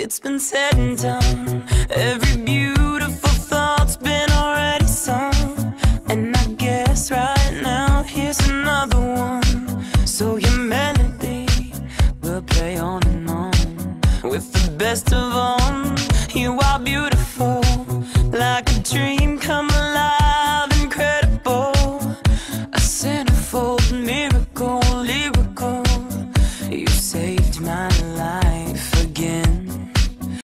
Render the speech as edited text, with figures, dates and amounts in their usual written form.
It's been said and done. Every beautiful thought's been already sung. And I guess right now here's another one. So your melody will play on and on. With the best of all, you are beautiful.